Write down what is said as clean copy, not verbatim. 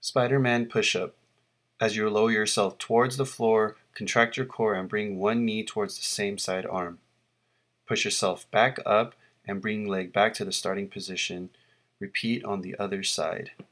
Spider-Man push-up. As you lower yourself towards the floor, contract your core and bring one knee towards the same side arm. Push yourself back up and bring leg back to the starting position. Repeat on the other side.